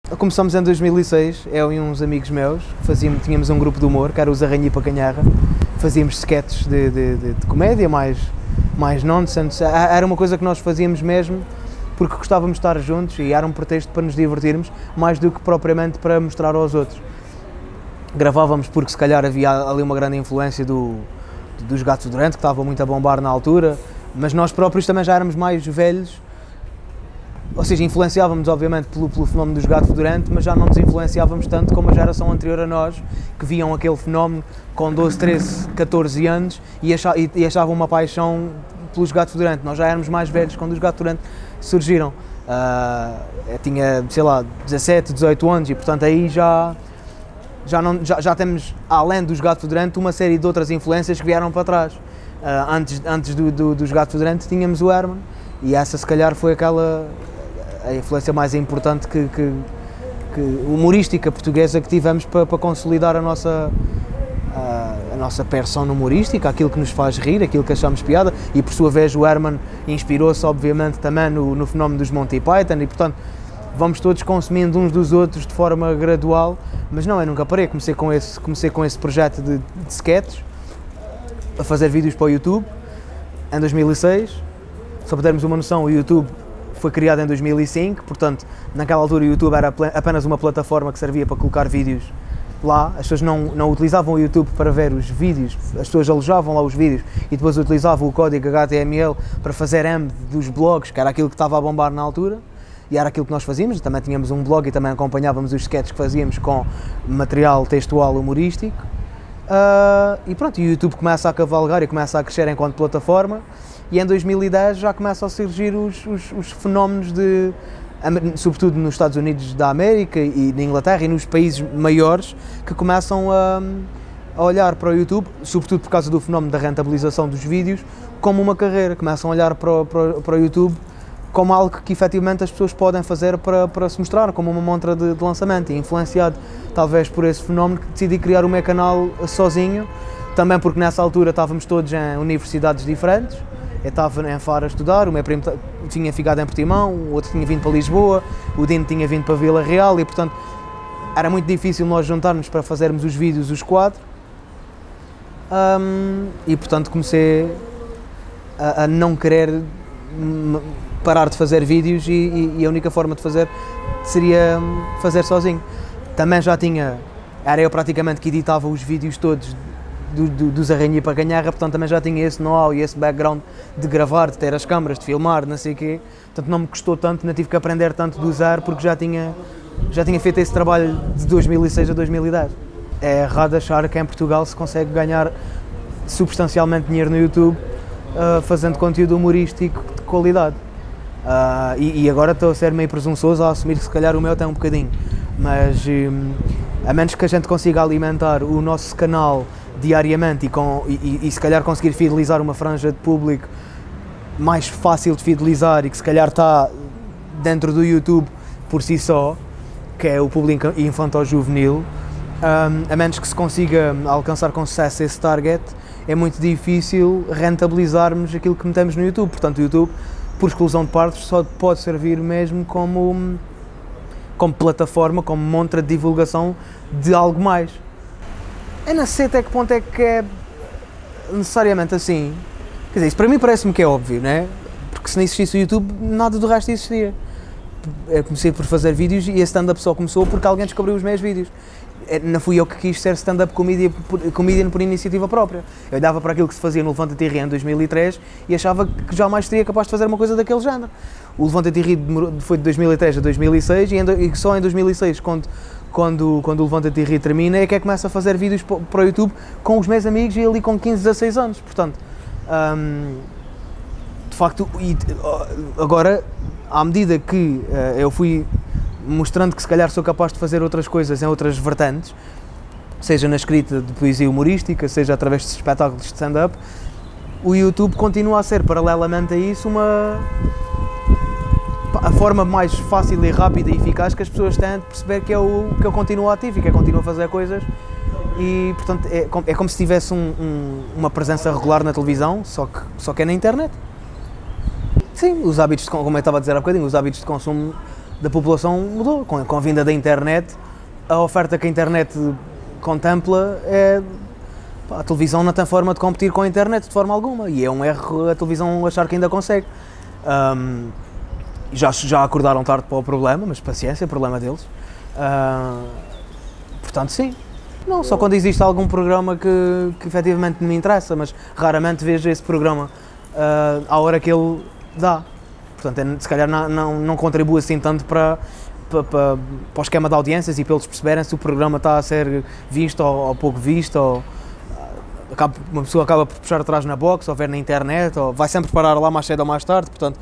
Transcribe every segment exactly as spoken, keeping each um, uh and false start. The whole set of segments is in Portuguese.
Começámos em dois mil e seis, eu e uns amigos meus, fazíamos, tínhamos um grupo de humor, que era os Arranha-Para Canharra, fazíamos sketches de, de, de, de comédia, mais, mais nonsense, era uma coisa que nós fazíamos mesmo porque gostávamos de estar juntos e era um pretexto para nos divertirmos, mais do que propriamente para mostrar aos outros. Gravávamos porque se calhar havia ali uma grande influência do, dos Gato Fedorento, que estava muito a bombar na altura, mas nós próprios também já éramos mais velhos. Ou seja, influenciávamos obviamente pelo, pelo fenómeno dos Gato Fedorento, mas já não nos influenciávamos tanto como a geração anterior a nós, que viam aquele fenómeno com doze, treze, catorze anos e achavam, e, e achavam uma paixão pelos Gato Fedorento. Nós já éramos mais velhos quando os Gato Fedorento surgiram. Uh, eu tinha, sei lá, dezassete, dezoito anos e portanto aí já, já, não, já, já temos, além dos Gato Fedorento, uma série de outras influências que vieram para trás. Uh, antes antes do, do, dos Gato Fedorento tínhamos o Herman e essa se calhar foi aquela a influência mais importante que, que, que humorística portuguesa que tivemos para, para consolidar a nossa, a, a nossa persona humorística, aquilo que nos faz rir, aquilo que achamos piada, e por sua vez o Herman inspirou-se obviamente também no, no fenómeno dos Monty Python e portanto vamos todos consumindo uns dos outros de forma gradual, mas não, eu nunca parei, comecei com esse, comecei com esse projeto de, de sketches, a fazer vídeos para o YouTube em dois mil e seis, só para termos uma noção, o YouTube foi criado em dois mil e cinco, portanto, naquela altura o YouTube era apenas uma plataforma que servia para colocar vídeos lá, as pessoas não, não utilizavam o YouTube para ver os vídeos, as pessoas alojavam lá os vídeos e depois utilizavam o código H T M L para fazer embed dos blogs, que era aquilo que estava a bombar na altura, e era aquilo que nós fazíamos, também tínhamos um blog e também acompanhávamos os sketches que fazíamos com material textual humorístico, uh, e pronto, e o YouTube começa a cavalgar e começa a crescer enquanto plataforma, e em dois mil e dez já começam a surgir os, os, os fenómenos de, sobretudo nos Estados Unidos da América e na Inglaterra e nos países maiores, que começam a, a olhar para o YouTube, sobretudo por causa do fenómeno da rentabilização dos vídeos, como uma carreira, começam a olhar para o, para, para o YouTube como algo que efetivamente as pessoas podem fazer para, para se mostrar, como uma montra de, de lançamento, e influenciado talvez por esse fenómeno que decidi criar o meu canal sozinho, também porque nessa altura estávamos todos em universidades diferentes. Eu estava em Faro a estudar, o meu primo tinha ficado em Portimão, o outro tinha vindo para Lisboa, o Dino tinha vindo para Vila Real e, portanto, era muito difícil nós juntarmos para fazermos os vídeos, os quatro. Um, e, portanto, comecei a, a não querer parar de fazer vídeos e, e, e a única forma de fazer seria fazer sozinho. Também já tinha, era eu praticamente que editava os vídeos todos Do, do, dos Arranha-Para Canharra, portanto também já tinha esse know-how e esse background de gravar, de ter as câmaras, de filmar, não sei o quê, portanto não me custou tanto, não tive que aprender tanto do zero porque já tinha, já tinha feito esse trabalho de dois mil e seis a dois mil e dez. É errado achar que em Portugal se consegue ganhar substancialmente dinheiro no YouTube uh, fazendo conteúdo humorístico de qualidade. Uh, e, e agora estou a ser meio presunçoso a assumir que se calhar o meu tem um bocadinho, mas um, a menos que a gente consiga alimentar o nosso canal diariamente e, com, e, e se calhar conseguir fidelizar uma franja de público mais fácil de fidelizar e que se calhar está dentro do YouTube por si só, que é o público infantil-juvenil, um, a menos que se consiga alcançar com sucesso esse target, é muito difícil rentabilizarmos aquilo que metemos no YouTube. Portanto, o YouTube, por exclusão de partes, só pode servir mesmo como, como plataforma, como montra de divulgação de algo mais. Eu não sei até que ponto é que é necessariamente assim. Quer dizer, isso para mim parece-me que é óbvio, não é? Porque se não existisse o YouTube, nada do resto existiria. Eu comecei por fazer vídeos e a stand-up só começou porque alguém descobriu os meus vídeos. Não fui eu que quis ser stand-up comedian por, comedian por iniciativa própria. Eu olhava para aquilo que se fazia no Levanta-te e Ri em dois mil e três e achava que jamais seria capaz de fazer uma coisa daquele género. O Levanta-te e Ri foi de dois mil e três a dois mil e seis e, e só em dois mil e seis, quando Quando, quando o Levanta-te e Ri termina, é que é que começa a fazer vídeos para o YouTube com os meus amigos e ali com quinze, dezasseis anos, portanto, hum, de facto, e, agora, à medida que uh, eu fui mostrando que se calhar sou capaz de fazer outras coisas em outras vertentes, seja na escrita de poesia humorística, seja através de espetáculos de stand-up, o YouTube continua a ser, paralelamente a isso, uma... a forma mais fácil e rápida e eficaz que as pessoas têm de perceber que eu, que eu continuo ativo e que eu continuo a fazer coisas e, portanto, é, é como se tivesse um, um, uma presença regular na televisão, só que, só que é na internet. Sim, os hábitos, de, como eu estava a dizer há bocadinho, os hábitos de consumo da população mudou. Com, com a vinda da internet, a oferta que a internet contempla é... A televisão não tem forma de competir com a internet de forma alguma, e é um erro a televisão achar que ainda consegue. Um, já, já acordaram tarde para o problema, mas paciência, é problema deles. Uh, portanto, sim. Não, só quando existe algum programa que, que efetivamente me interessa, mas raramente vejo esse programa uh, à hora que ele dá. Portanto, é, se calhar não, não, não contribui assim tanto para, para, para, para o esquema de audiências e para eles perceberem se o programa está a ser visto ou, ou pouco visto, ou acaba, uma pessoa acaba por puxar atrás na box, ou ver na internet, ou vai sempre parar lá mais cedo ou mais tarde. Portanto,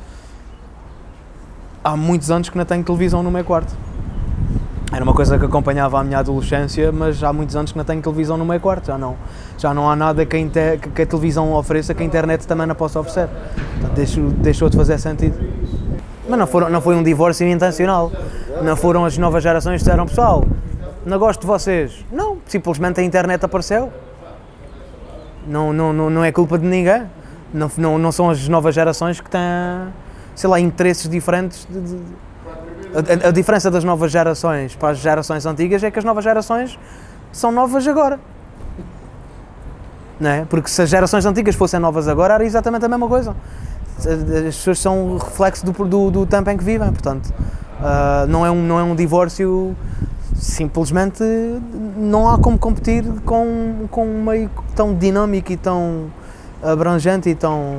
há muitos anos que não tenho televisão no meu quarto. Era uma coisa que acompanhava a minha adolescência, mas há muitos anos que não tenho televisão no meu quarto. Já não, já não há nada que a, inter, que a televisão ofereça que a internet também não possa oferecer. Portanto, deixou, deixou de fazer sentido. Mas não, foram, não foi um divórcio intencional. Não foram as novas gerações que disseram: pessoal, não gosto de vocês. Não, simplesmente a internet apareceu. Não, não, não, não é culpa de ninguém. Não, não, não são as novas gerações que têm, sei lá, interesses diferentes. De, de, a, a diferença das novas gerações para as gerações antigas é que as novas gerações são novas agora. Não é? Porque se as gerações antigas fossem novas agora, era exatamente a mesma coisa. As pessoas são reflexo do, do, do tempo em que vivem, portanto, uh, não, é um, não é um divórcio. Simplesmente não há como competir com, com um meio tão dinâmico e tão abrangente e tão...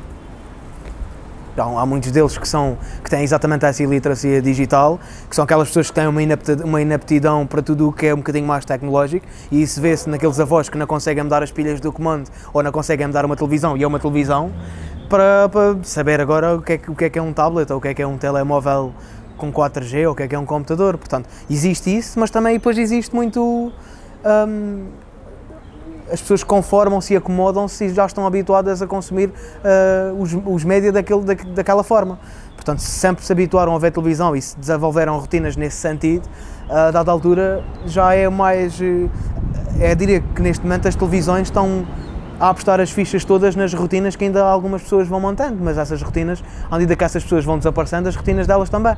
Não, há muitos deles que, são, que têm exatamente essa iliteracia digital, que são aquelas pessoas que têm uma inaptidão, uma inaptidão para tudo o que é um bocadinho mais tecnológico, e isso vê-se naqueles avós que não conseguem mudar as pilhas do comando ou não conseguem mudar uma televisão, e é uma televisão, para, para saber agora o que, é, o que é que é um tablet ou o que é que é um telemóvel com quatro G ou o que é que é um computador. Portanto, existe isso, mas também depois existe muito... Hum, as pessoas conformam-se e acomodam-se e já estão habituadas a consumir uh, os, os média daquele, da, daquela forma. Portanto, se sempre se habituaram a ver televisão e se desenvolveram rotinas nesse sentido, a dada altura já é mais... É, diria que neste momento as televisões estão a apostar as fichas todas nas rotinas que ainda algumas pessoas vão mantendo, mas essas rotinas, à medida que essas pessoas vão desaparecendo, as rotinas delas também.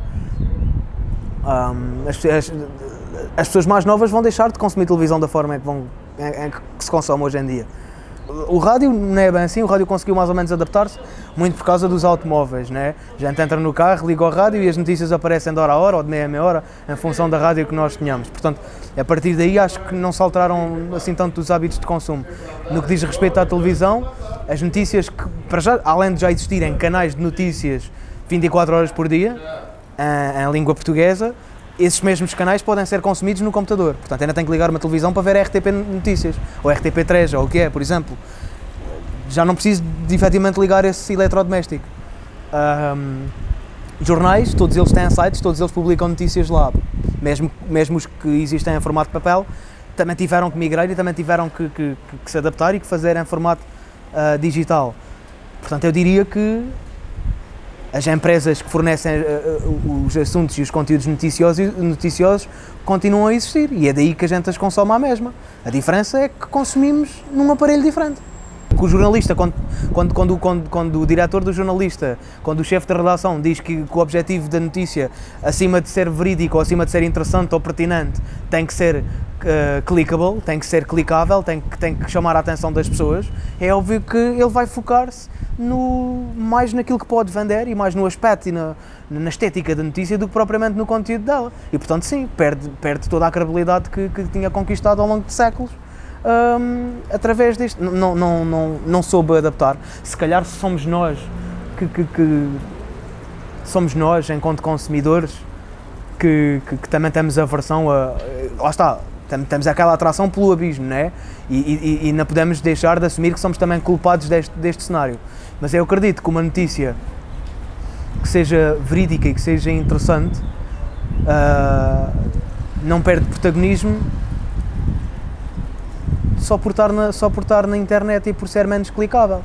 Um, as, as, as pessoas mais novas vão deixar de consumir televisão da forma em que, vão, em, em que se consome hoje em dia. O rádio não é bem assim, o rádio conseguiu mais ou menos adaptar-se, muito por causa dos automóveis, né? A gente entra no carro, liga o rádio e as notícias aparecem de hora a hora ou de meia a meia hora, em função da rádio que nós tenhamos. Portanto, a partir daí acho que não se alteraram assim tanto dos hábitos de consumo. No que diz respeito à televisão, as notícias, que, para já, além de já existirem canais de notícias vinte e quatro horas por dia, em, em língua portuguesa, esses mesmos canais podem ser consumidos no computador. Portanto, ainda tenho que ligar uma televisão para ver R T P Notícias, ou R T P três, ou o que é, por exemplo. Já não preciso de efetivamente ligar esse eletrodoméstico. Um, jornais, todos eles têm sites, todos eles publicam notícias lá. Mesmo, mesmo os que existem em formato de papel, também tiveram que migrar e também tiveram que, que, que se adaptar e que fazer em formato uh, digital. Portanto, eu diria que as empresas que fornecem uh, os assuntos e os conteúdos noticiosos, noticiosos continuam a existir, e é daí que a gente as consome à mesma. A diferença é que consumimos num aparelho diferente. O jornalista, quando, quando, quando, quando, quando o diretor do jornalista, quando o chefe da redação diz que, que o objetivo da notícia, acima de ser verídico ou acima de ser interessante ou pertinente, tem que ser uh, clickable, tem que ser clicável, tem que, tem que chamar a atenção das pessoas, é óbvio que ele vai focar-se no, mais naquilo que pode vender e mais no aspecto e na, na estética da notícia do que propriamente no conteúdo dela. E portanto sim, perde, perde toda a credibilidade que, que tinha conquistado ao longo de séculos. Um, através disto, não, não, não, não soube adaptar. Se calhar somos nós que, que, que somos nós, enquanto consumidores, que, que, que também temos aversão a... Lá está, temos aquela atração pelo abismo, não é? E, e, e não podemos deixar de assumir que somos também culpados deste, deste cenário. Mas eu acredito que uma notícia que seja verídica e que seja interessante uh, não perde protagonismo só por, estar na, só por estar na internet e por ser menos clicável.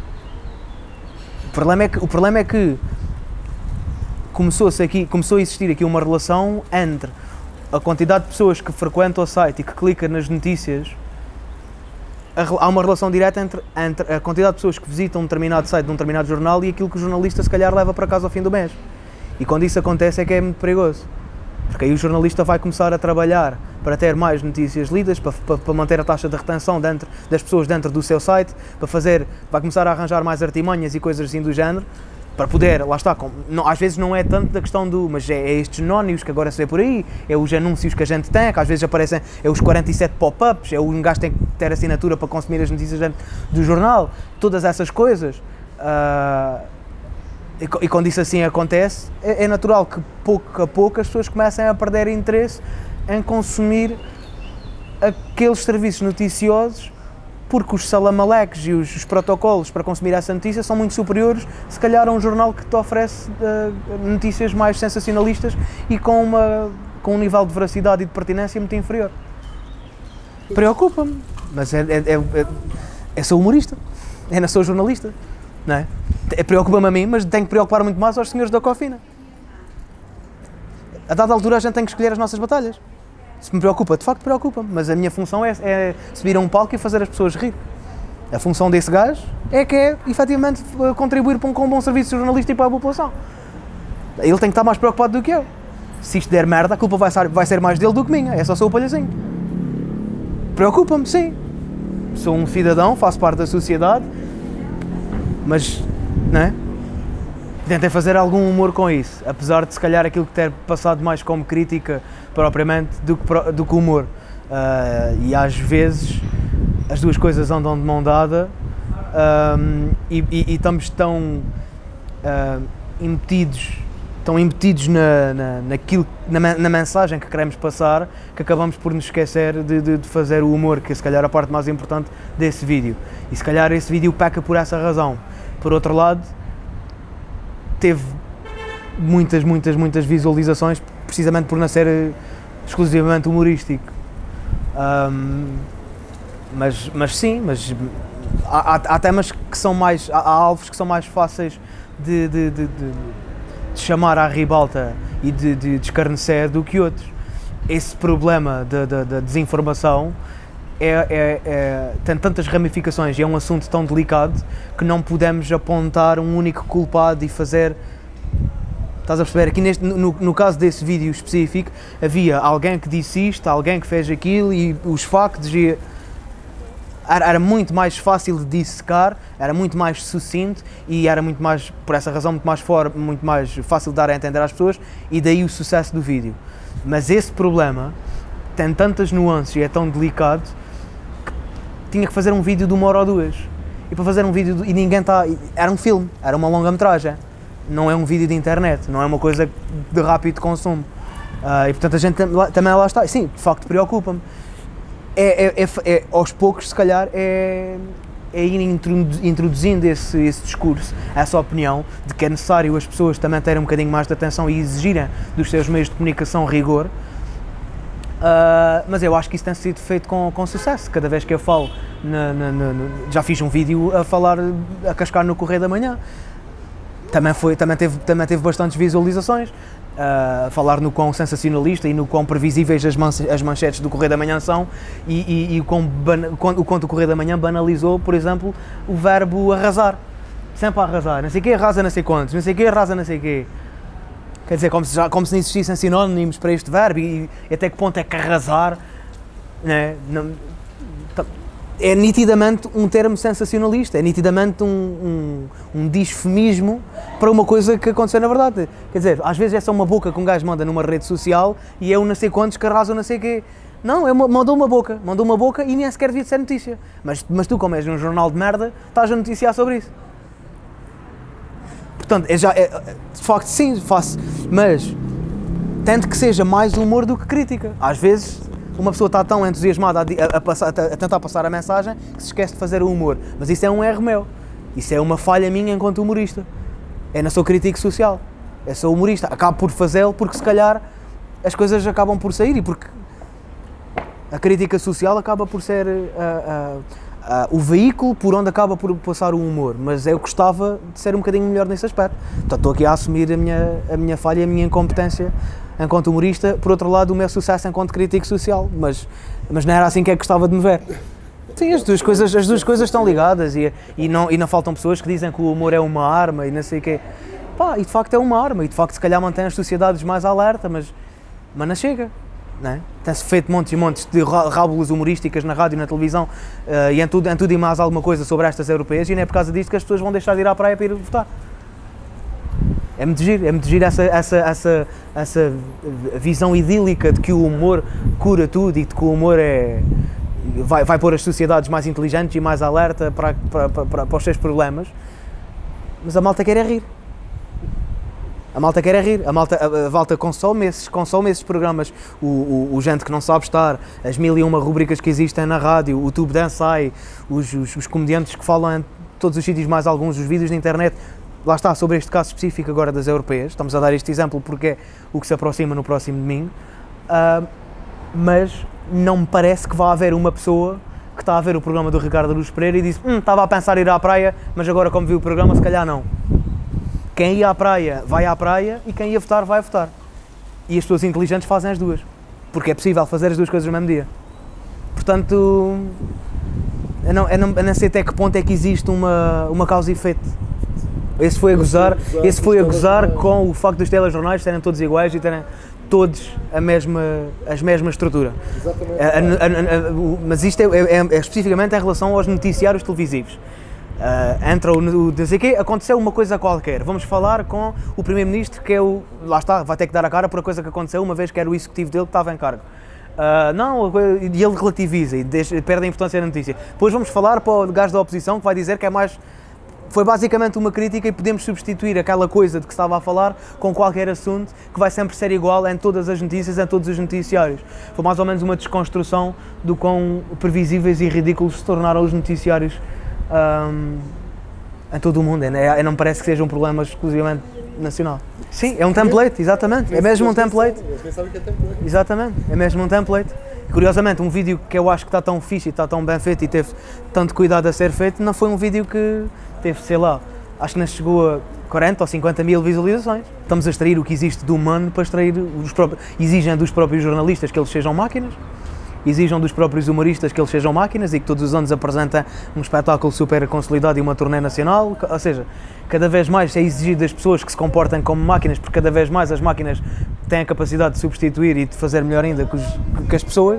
O problema é que, o problema é que começou-se aqui, começou a existir aqui uma relação entre a quantidade de pessoas que frequentam o site e que clicam nas notícias. Há uma relação direta entre, entre a quantidade de pessoas que visitam um determinado site de um determinado jornal e aquilo que o jornalista se calhar leva para casa ao fim do mês. E quando isso acontece é que é muito perigoso. Porque aí o jornalista vai começar a trabalhar para ter mais notícias lidas, para, para, para manter a taxa de retenção dentro, das pessoas dentro do seu site, para fazer, vai começar a arranjar mais artimanhas e coisas assim do género, para poder, lá está, com, não, às vezes não é tanto da questão do, mas é, é estes anónimos que agora se vê por aí, é os anúncios que a gente tem, que às vezes aparecem, é os quarenta e sete pop-ups, é o um gajo tem que ter assinatura para consumir as notícias dentro do jornal, todas essas coisas. Uh, e, e quando isso assim acontece, é, é natural que pouco a pouco as pessoas comecem a perder interesse em consumir aqueles serviços noticiosos, porque os salamaleques e os, os protocolos para consumir essa notícia são muito superiores, se calhar, a um jornal que te oferece uh, notícias mais sensacionalistas e com, uma, com um nível de veracidade e de pertinência muito inferior. Preocupa-me, mas é, é, é, é, é sou humorista, é não sou jornalista, não é? É, preocupa-me a mim, mas tenho que preocupar muito mais aos senhores da Cofina. A dada altura a gente tem que escolher as nossas batalhas. Se me preocupa, de facto preocupa-me, mas a minha função é, é subir a um palco e fazer as pessoas rir. A função desse gajo é que é, efetivamente, contribuir para um, com um bom serviço jornalístico para a população. Ele tem que estar mais preocupado do que eu. Se isto der merda, a culpa vai ser, vai ser mais dele do que minha, é só sou o palhacinho. Preocupa-me, sim. Sou um cidadão, faço parte da sociedade, mas, não é? Tentei fazer algum humor com isso, apesar de se calhar aquilo que ter passado mais como crítica propriamente do que, do que humor. Uh, e às vezes as duas coisas andam de mão dada um, e, e, e estamos tão uh, embutidos, tão embutidos na, na, naquilo, na, na mensagem que queremos passar, que acabamos por nos esquecer de, de, de fazer o humor, que é se calhar a parte mais importante desse vídeo. E se calhar esse vídeo peca por essa razão. Por outro lado, teve muitas, muitas, muitas visualizações precisamente por não ser exclusivamente humorístico. Um, mas, mas sim, mas há, há temas que são mais, há, há alvos que são mais fáceis de, de, de, de, de chamar à ribalta e de, de, de escarnecer do que outros. Esse problema da de, de, de desinformação É, é, é, tem tantas ramificações e é um assunto tão delicado que não podemos apontar um único culpado e fazer... Estás a perceber? Aqui neste, no, no caso desse vídeo específico, havia alguém que disse isto, alguém que fez aquilo e os factos... E era, era muito mais fácil de dissecar, era muito mais sucinto e era muito mais, por essa razão, muito mais, for, muito mais fácil de dar a entender às pessoas e daí o sucesso do vídeo. Mas esse problema tem tantas nuances e é tão delicado tinha que fazer um vídeo de uma hora ou duas. E para fazer um vídeo, de, e ninguém está... Era um filme, era uma longa-metragem. Não é um vídeo de internet, não é uma coisa de rápido consumo. Uh, e portanto a gente também lá está. Sim, de facto preocupa-me. É, é, é, é, aos poucos, se calhar, é, é ir introduzindo esse, esse discurso, essa opinião de que é necessário as pessoas também terem um bocadinho mais de atenção e exigirem dos seus meios de comunicação rigor. Uh, mas eu acho que isso tem sido feito com, com sucesso. Cada vez que eu falo, na, na, na, já fiz um vídeo a falar, a cascar no Correio da Manhã, também, foi, também, teve, também teve bastantes visualizações, uh, a falar no quão sensacionalista e no quão previsíveis as, man as manchetes do Correio da Manhã são e, e, e o, quão o quanto o Correio da Manhã banalizou, por exemplo, o verbo arrasar, sempre a arrasar, não sei o quê, arrasa não sei quantos, não sei o quê, arrasa não sei o quê. Quer dizer, como se, já, como se não existissem sinónimos para este verbo e, e até que ponto é que arrasar, né? Não, é nitidamente um termo sensacionalista, é nitidamente um, um, um disfemismo para uma coisa que aconteceu na verdade. Quer dizer, às vezes é só uma boca que um gajo manda numa rede social e é o não sei quantos que arrasam não sei o quê. Não, é uma, mandou uma boca, mandou uma boca e nem sequer devia ser notícia. Mas, mas tu, como és um jornal de merda, estás a noticiar sobre isso. Portanto, é já, é, de facto sim, faço, mas tento que seja mais humor do que crítica. Às vezes uma pessoa está tão entusiasmada a, a, a, passar, a tentar passar a mensagem que se esquece de fazer o humor. Mas isso é um erro meu, isso é uma falha minha enquanto humorista. Eu não sou crítico social, eu sou humorista. Acabo por fazê-lo porque se calhar as coisas acabam por sair e porque a crítica social acaba por ser... Uh, uh, Uh, o veículo por onde acaba por passar o humor, mas eu gostava de ser um bocadinho melhor nesse aspecto. Então estou aqui a assumir a minha, a minha falha, a minha incompetência enquanto humorista, por outro lado o meu sucesso enquanto crítico social, mas, mas não era assim que é que gostava de me ver. Sim, as duas coisas, as duas coisas estão ligadas e, e, não, e não faltam pessoas que dizem que o humor é uma arma e não sei o quê. Pá, e de facto é uma arma, e de facto se calhar mantém as sociedades mais alerta, mas, mas não chega. Não é? Tem-se feito montes e montes de rábulas humorísticas na rádio e na televisão uh, e em tudo, em tudo e mais alguma coisa sobre estas europeias, e não é por causa disto que as pessoas vão deixar de ir à praia para ir votar. É muito giro, é muito giro essa, essa, essa, essa visão idílica de que o humor cura tudo e de que o humor é, vai, vai pôr as sociedades mais inteligentes e mais alerta para, para, para, para os seus problemas, mas a malta quer é rir. A malta quer é rir, a malta, a, a malta consome, esses, consome esses programas, o, o, o gente que não sabe estar, as mil e uma rubricas que existem na rádio, o Tube Dance Ai, os, os, os comediantes que falam em todos os sítios, mais alguns, os vídeos na internet. Lá está, sobre este caso específico agora das europeias, estamos a dar este exemplo porque é o que se aproxima no próximo domingo, uh, mas não me parece que vá haver uma pessoa que está a ver o programa do Ricardo Araújo Pereira e diz hum, estava a pensar em ir à praia, mas agora como vi o programa se calhar não. Quem ia à praia, vai à praia, e quem ia votar, vai votar. E as pessoas inteligentes fazem as duas, porque é possível fazer as duas coisas no mesmo dia. Portanto, eu não, eu não, eu não sei até que ponto é que existe uma, uma causa e efeito. Esse foi a gozar, esse foi a gozar com o facto dos telejornais serem todos iguais e terem todos a mesma, as mesma estrutura. Exatamente. A, a, a, a, mas isto é, é, é especificamente em relação aos noticiários televisivos. Uh, entra o, o não sei quê, aconteceu uma coisa qualquer, vamos falar com o primeiro-ministro que é o, lá está, vai ter que dar a cara por a coisa que aconteceu, uma vez que era o executivo dele que estava em cargo. Uh, não, e ele relativiza e deixa, perde a importância da notícia. Depois vamos falar para o gajo da oposição que vai dizer que é mais, foi basicamente uma crítica e podemos substituir aquela coisa de que estava a falar com qualquer assunto que vai sempre ser igual em todas as notícias, em todos os noticiários. Foi mais ou menos uma desconstrução do quão previsíveis e ridículos se tornaram os noticiários Um, em todo o mundo, é, não me parece que seja um problema exclusivamente nacional. Sim, é um template, exatamente, é mesmo um template. Exatamente, é mesmo um template. E, curiosamente, um vídeo que eu acho que está tão fixe e está tão bem feito e teve tanto cuidado a ser feito, não foi um vídeo que teve, sei lá, acho que não chegou a quarenta ou cinquenta mil visualizações. Estamos a extrair o que existe do humano para extrair os próprios, exigem dos próprios jornalistas que eles sejam máquinas, exijam dos próprios humoristas que eles sejam máquinas e que todos os anos apresentem um espetáculo super consolidado e uma turnê nacional, ou seja, cada vez mais é exigido das pessoas que se comportem como máquinas, porque cada vez mais as máquinas têm a capacidade de substituir e de fazer melhor ainda que, os, que as pessoas.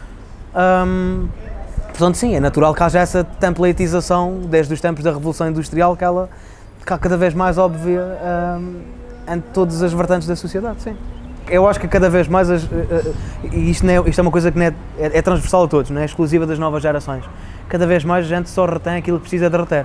Um, portanto, sim, é natural que haja essa templatização desde os tempos da Revolução Industrial, que ela fica cada vez mais óbvia um, em todas as vertentes da sociedade, sim. Eu acho que cada vez mais, as, uh, e isto, é, isto é uma coisa que não é, é, é transversal a todos, não é exclusiva das novas gerações, cada vez mais a gente só retém aquilo que precisa de reter.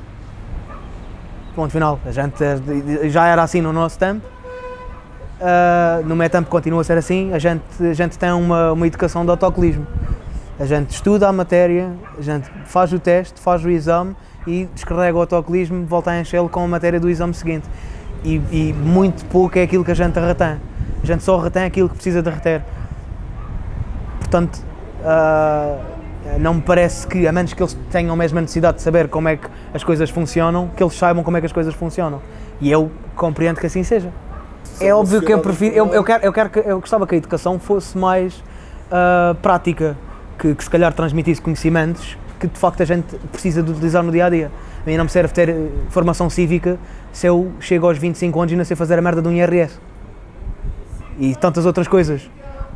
Ponto final, a gente já era assim no nosso tempo, uh, no meu tempo continua a ser assim, a gente, a gente tem uma, uma educação de autocolismo. A gente estuda a matéria, a gente faz o teste, faz o exame e descarrega o autocolismo, volta a enchê-lo com a matéria do exame seguinte. E, e muito pouco é aquilo que a gente retém. A gente só retém aquilo que precisa de reter. Portanto, uh, não me parece que, a menos que eles tenham mesmo a necessidade de saber como é que as coisas funcionam, que eles saibam como é que as coisas funcionam. E eu compreendo que assim seja. Sim, é óbvio que eu prefiro, eu, eu, quero, eu, quero que, eu gostava que a educação fosse mais uh, prática, que, que se calhar transmitisse conhecimentos que de facto a gente precisa de utilizar no dia-a-dia. A mim não me serve ter formação cívica se eu chego aos vinte e cinco anos e não sei fazer a merda de um I R S. E tantas outras coisas.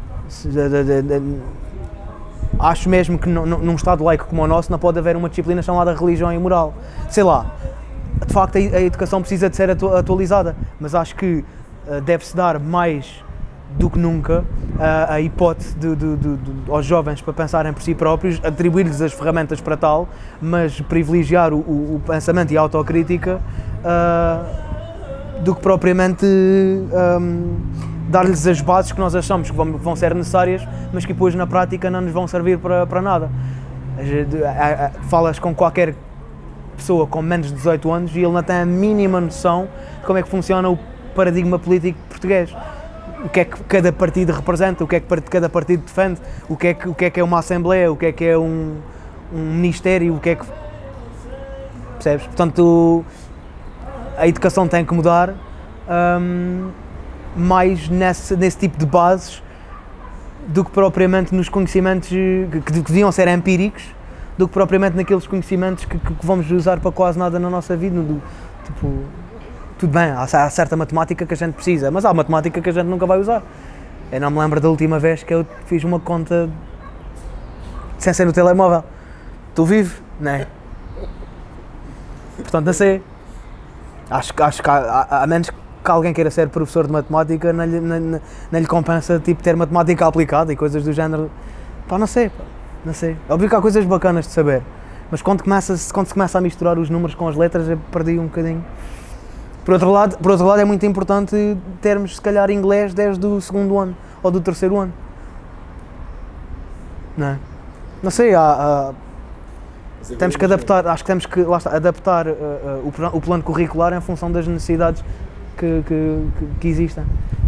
Acho mesmo que num Estado laico como o nosso não pode haver uma disciplina chamada religião e moral. Sei lá, de facto a educação precisa de ser atualizada, mas acho que deve-se dar mais do que nunca a hipótese de, de, de, de, aos jovens para pensarem por si próprios, atribuir-lhes as ferramentas para tal, mas privilegiar o, o, o pensamento e a autocrítica uh, do que propriamente um, dar-lhes as bases que nós achamos que vão, vão ser necessárias, mas que depois na prática não nos vão servir para, para nada. Falas com qualquer pessoa com menos de dezoito anos e ele não tem a mínima noção de como é que funciona o paradigma político português. O que é que cada partido representa, o que é que cada partido defende, o que é que, o que, é, que é uma Assembleia, o que é que é um, um Ministério, o que é que... Percebes? Portanto, a educação tem que mudar um, mais nesse, nesse tipo de bases do que propriamente nos conhecimentos que, que deviam ser empíricos, do que propriamente naqueles conhecimentos que, que vamos usar para quase nada na nossa vida, do, tipo... tudo bem, há, há certa matemática que a gente precisa, mas há matemática que a gente nunca vai usar. Eu não me lembro da última vez que eu fiz uma conta sem ser no telemóvel. Tu vive, não é? Portanto, não sei. Acho, acho que, a, a menos que alguém queira ser professor de matemática, não lhe, não, não lhe compensa tipo, ter matemática aplicada e coisas do género. Pá, não sei, pá, não sei. Óbvio que há coisas bacanas de saber, mas quando, começa, quando se começa a misturar os números com as letras, eu perdi um bocadinho. Por outro lado, por outro lado é muito importante termos, se calhar, inglês desde o segundo ano ou do terceiro ano. Não é? Não sei, há, há, temos que adaptar, acho que temos que lá está, adaptar uh, uh, o, o plano curricular em função das necessidades que, que, que, que existem.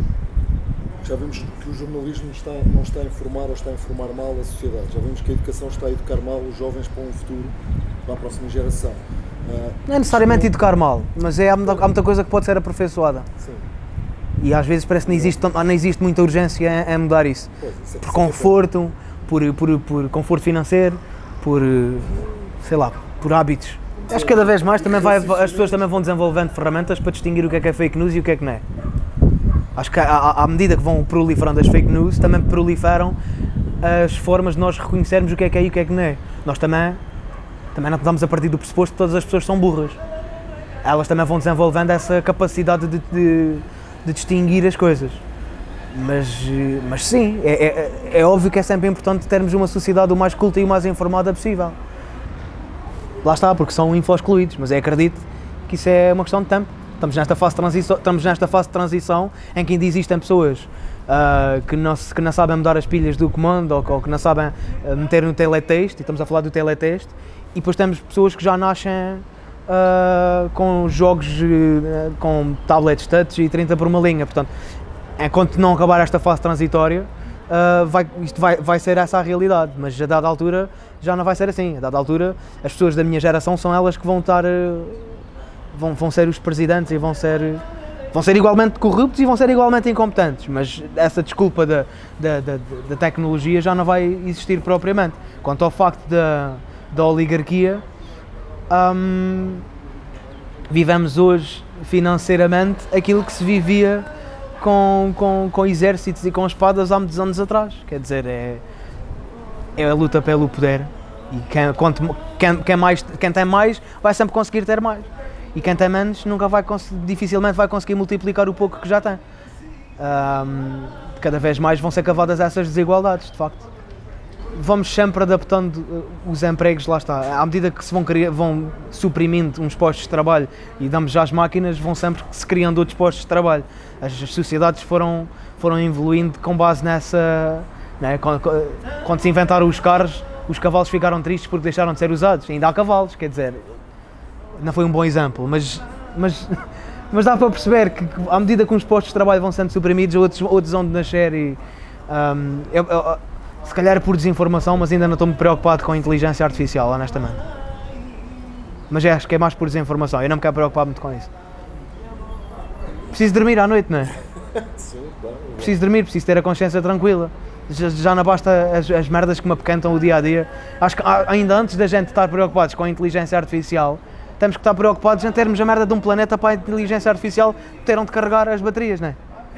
Já vimos que o jornalismo está, não está a informar ou está a informar mal a sociedade. Já vimos que a educação está a educar mal os jovens para um futuro, para a próxima geração. Uh, não é necessariamente educar mal, mas é, há, muita, há muita coisa que pode ser aperfeiçoada. Sim. E às vezes parece que não existe, não existe muita urgência em, em mudar isso. Pois, isso é por conforto, por, por, por conforto financeiro, por, sei lá, por hábitos. Acho que cada vez mais também vai, as pessoas também vão desenvolvendo ferramentas para distinguir o que é que é fake news e o que é que não é. Acho que à, à medida que vão proliferando as fake news, também proliferam as formas de nós reconhecermos o que é que é e o que é que não é. Nós também, também não estamos a partir do pressuposto que todas as pessoas são burras. Elas também vão desenvolvendo essa capacidade de, de, de distinguir as coisas. Mas, mas sim, é, é, é óbvio que é sempre importante termos uma sociedade o mais culta e o mais informada possível. Lá está, porque são info-excluídos, mas eu acredito que isso é uma questão de tempo. Estamos nesta fase de transição, estamos nesta fase de transição em que ainda existem pessoas uh, que, não, que não sabem mudar as pilhas do comando ou, ou que não sabem uh, meter no teletexto, e estamos a falar do teletexto, e depois temos pessoas que já nascem uh, com jogos, uh, com tablets touch e trinta por uma linha. Portanto, enquanto não acabar esta fase transitória, uh, vai, isto vai, vai ser essa a realidade, mas a dada altura já não vai ser assim. A dada altura, as pessoas da minha geração são elas que vão estar... Uh, Vão, vão ser os presidentes e vão ser, vão ser igualmente corruptos e vão ser igualmente incompetentes, mas essa desculpa da, da, da, da tecnologia já não vai existir propriamente. Quanto ao facto da, da oligarquia, hum, vivemos hoje financeiramente aquilo que se vivia com, com, com exércitos e com espadas há muitos anos atrás. Quer dizer, é, é a luta pelo poder e quem, quanto, quem, quem, mais, quem tem mais vai sempre conseguir ter mais. E quem tem menos nunca vai, dificilmente vai conseguir multiplicar o pouco que já tem. Um, cada vez mais vão ser cavadas essas desigualdades, de facto. Vamos sempre adaptando os empregos, lá está. À medida que se vão, criar, vão suprimindo uns postos de trabalho e damos já as máquinas, vão sempre se criando outros postos de trabalho. As sociedades foram, foram evoluindo com base nessa... Né? Quando, quando se inventaram os carros, os cavalos ficaram tristes porque deixaram de ser usados. Ainda há cavalos, quer dizer... Não foi um bom exemplo, mas, mas, mas dá para perceber que à medida que uns postos de trabalho vão sendo suprimidos, outros, outros vão de nascer e um, eu, eu, se calhar é por desinformação, mas ainda não estou muito preocupado com a inteligência artificial, honestamente. Mas é, acho que é mais por desinformação, eu não me quero preocupar muito com isso. Preciso dormir à noite, não é? Preciso dormir, preciso ter a consciência tranquila. Já, já não basta as, as merdas que me apequentam o dia a dia. Acho que ainda antes da gente estar preocupados com a inteligência artificial, temos que estar preocupados em termos a merda de um planeta para a inteligência artificial ter onde carregar as baterias, não é?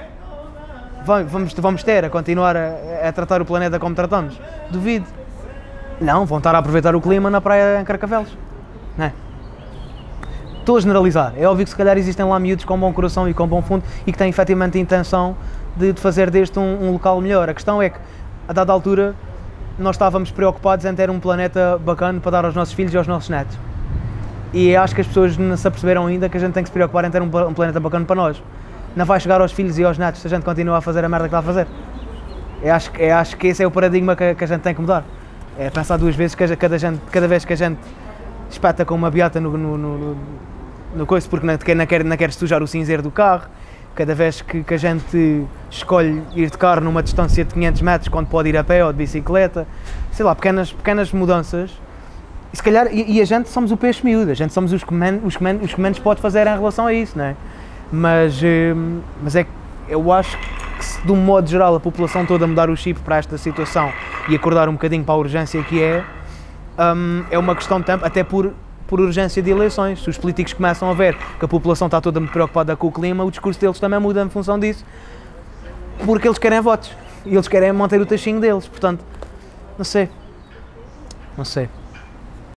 Vamos, vamos ter a continuar a, a tratar o planeta como tratamos? Duvido. Não, vão estar a aproveitar o clima na praia em Carcavelos, não é? Estou a generalizar. É óbvio que se calhar existem lá miúdos com bom coração e com bom fundo e que têm efetivamente a intenção de, de fazer deste um, um local melhor. A questão é que, a dada altura, nós estávamos preocupados em ter um planeta bacana para dar aos nossos filhos e aos nossos netos. E acho que as pessoas não se aperceberam ainda que a gente tem que se preocupar em ter um, um planeta bacana para nós. Não vai chegar aos filhos e aos netos se a gente continua a fazer a merda que está a fazer. Eu acho, eu acho que esse é o paradigma que, que a gente tem que mudar. É pensar duas vezes que a, cada, gente, cada vez que a gente espeta com uma beata no, no, no, no coice porque não, não, quer, não quer sujar o cinzeiro do carro, cada vez que, que a gente escolhe ir de carro numa distância de quinhentos metros quando pode ir a pé ou de bicicleta, sei lá, pequenas, pequenas mudanças. E se calhar, e, e a gente somos o peixe miúdo, a gente somos os que, men, os, que men, os que menos pode fazer em relação a isso, não é? Mas, mas é que eu acho que se de um modo geral a população toda mudar o chip para esta situação e acordar um bocadinho para a urgência que é, um, é uma questão de tempo, até por, por urgência de eleições. Se os políticos começam a ver que a população está toda muito preocupada com o clima, o discurso deles também muda em função disso, porque eles querem votos e eles querem manter o taxinho deles. Portanto, não sei, não sei.